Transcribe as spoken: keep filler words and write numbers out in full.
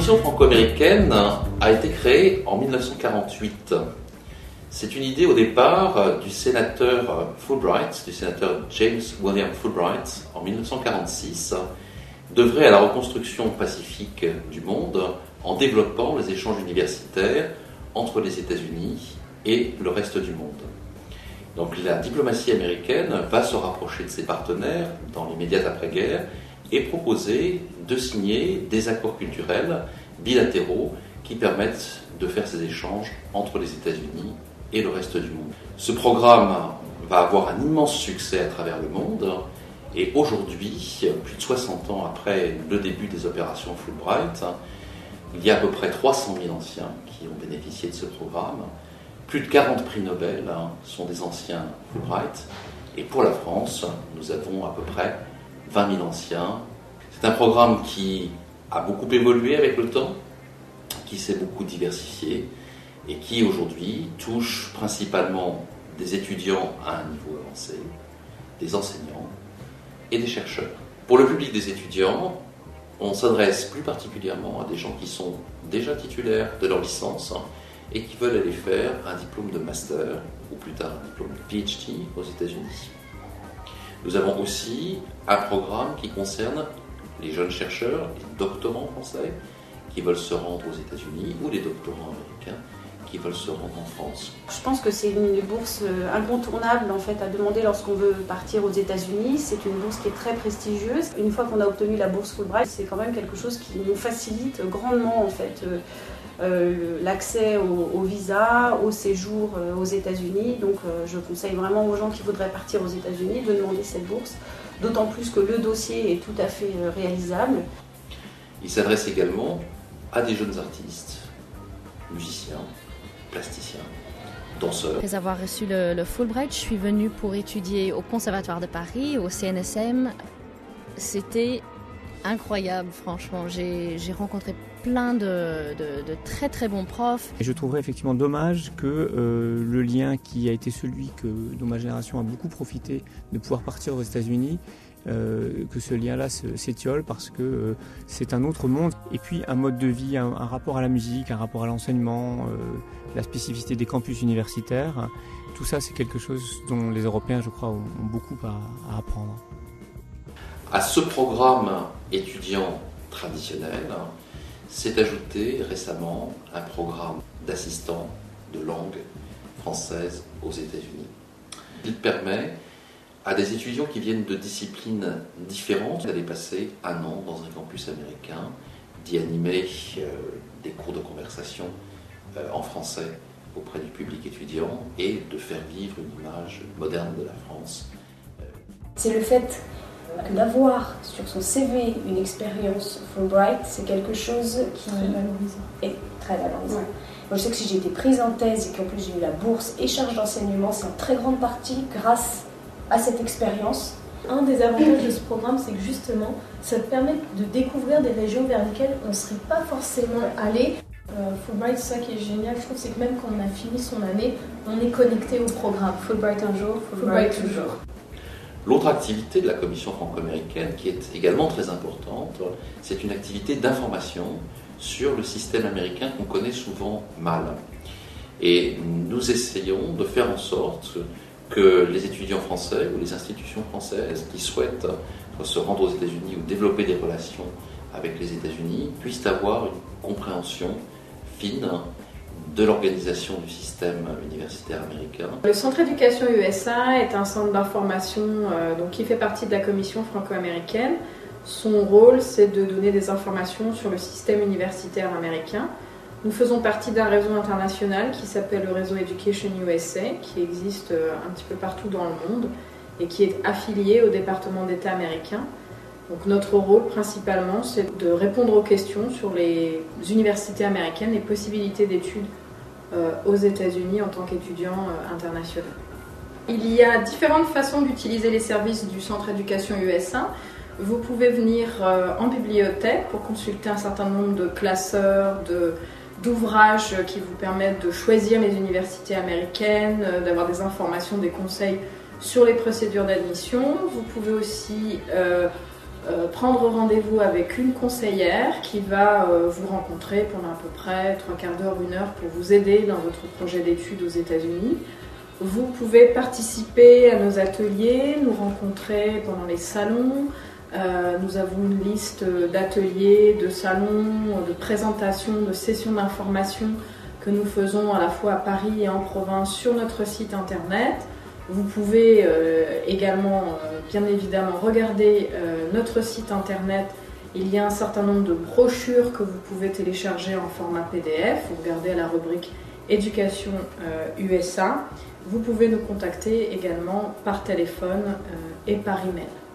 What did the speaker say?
commission franco-américaine a été créée en mille neuf cent quarante-huit. C'est une idée au départ du sénateur Fulbright, du sénateur James William Fulbright, en mille neuf cent quarante-six, d'œuvrer à la reconstruction pacifique du monde en développant les échanges universitaires entre les États-Unis et le reste du monde. Donc la diplomatie américaine va se rapprocher de ses partenaires dans l'immédiate après-guerre et proposer de signer des accords culturels bilatéraux qui permettent de faire ces échanges entre les États-Unis et le reste du monde. Ce programme va avoir un immense succès à travers le monde et aujourd'hui, plus de soixante ans après le début des opérations Fulbright, il y a à peu près trois cent mille anciens qui ont bénéficié de ce programme. Plus de quarante prix Nobel sont des anciens Fulbright et pour la France, nous avons à peu près vingt mille anciens. C'est un programme qui a beaucoup évolué avec le temps, qui s'est beaucoup diversifié et qui aujourd'hui touche principalement des étudiants à un niveau avancé, des enseignants et des chercheurs. Pour le public des étudiants, on s'adresse plus particulièrement à des gens qui sont déjà titulaires de leur licence et qui veulent aller faire un diplôme de master ou plus tard un diplôme de P H D aux États-Unis. Nous avons aussi un programme qui concerne les jeunes chercheurs, les doctorants français qui veulent se rendre aux États-Unis ou les doctorants américains qui veulent se rendre en France. Je pense que c'est une bourse incontournable en fait à demander lorsqu'on veut partir aux États-Unis. C'est une bourse qui est très prestigieuse. Une fois qu'on a obtenu la bourse Fulbright, c'est quand même quelque chose qui nous facilite grandement en fait euh, euh, l'accès au, au visa, au séjour euh, aux États-Unis. Donc euh, je conseille vraiment aux gens qui voudraient partir aux États-Unis de demander cette bourse. D'autant plus que le dossier est tout à fait euh, réalisable. Il s'adresse également à des jeunes artistes, musiciens, plasticiens, danseurs. Après avoir reçu le, le Fulbright, je suis venue pour étudier au Conservatoire de Paris, au C N S M. C'était incroyable, franchement. J'ai, j'ai rencontré plein de, de, de très très bons profs. Et je trouverais effectivement dommage que euh, le lien qui a été celui que dont ma génération a beaucoup profité de pouvoir partir aux États-Unis, Euh, que ce lien-là s'étiole parce que euh, c'est un autre monde et puis un mode de vie, un, un rapport à la musique, un rapport à l'enseignement, euh, la spécificité des campus universitaires, tout ça c'est quelque chose dont les Européens je crois ont, ont beaucoup à, à apprendre. À ce programme étudiant traditionnel s'est ajouté récemment un programme d'assistant de langue française aux États-Unis. Il permet à des étudiants qui viennent de disciplines différentes d'aller passer un an dans un campus américain, d'y animer euh, des cours de conversation euh, en français auprès du public étudiant et de faire vivre une image moderne de la France. C'est le fait d'avoir sur son C V une expérience Fulbright, c'est quelque chose qui très valorisant. est très valorisant. Ouais. Moi, je sais que si j'ai été prise en thèse et qu'en plus j'ai eu la bourse et charge d'enseignement, c'est en très grande partie grâce à cette expérience. Un des avantages de ce programme, c'est que justement, ça te permet de découvrir des régions vers lesquelles on ne serait pas forcément allé. Euh, Fulbright, c'est ça qui est génial, je trouve, c'est que même quand on a fini son année, on est connecté au programme. Fulbright un jour, Fulbright, Fulbright toujours. L'autre activité de la Commission franco-américaine, qui est également très importante, c'est une activité d'information sur le système américain qu'on connaît souvent mal. Et nous essayons de faire en sorte que les étudiants français ou les institutions françaises qui souhaitent se rendre aux États-Unis ou développer des relations avec les États-Unis puissent avoir une compréhension fine de l'organisation du système universitaire américain. Le Centre Éducation U S A est un centre d'information euh, donc, qui fait partie de la Commission franco-américaine. Son rôle, c'est de donner des informations sur le système universitaire américain. Nous faisons partie d'un réseau international qui s'appelle le réseau Education U S A, qui existe un petit peu partout dans le monde et qui est affilié au département d'État américain. Donc notre rôle principalement, c'est de répondre aux questions sur les universités américaines et possibilités d'études euh, aux États-Unis en tant qu'étudiant euh, international. Il y a différentes façons d'utiliser les services du Centre Éducation U S A. Vous pouvez venir euh, en bibliothèque pour consulter un certain nombre de classeurs, de d'ouvrages qui vous permettent de choisir les universités américaines, d'avoir des informations, des conseils sur les procédures d'admission. Vous pouvez aussi euh, euh, prendre rendez-vous avec une conseillère qui va euh, vous rencontrer pendant à peu près trois quarts d'heure, une heure pour vous aider dans votre projet d'études aux États-Unis. Vous pouvez participer à nos ateliers, nous rencontrer pendant les salons. Euh, nous avons une liste d'ateliers, de salons, de présentations, de sessions d'information que nous faisons à la fois à Paris et en province sur notre site internet. Vous pouvez euh, également, euh, bien évidemment, regarder euh, notre site internet. Il y a un certain nombre de brochures que vous pouvez télécharger en format P D F. Vous regardez à la rubrique Éducation euh, U S A. Vous pouvez nous contacter également par téléphone euh, et par email.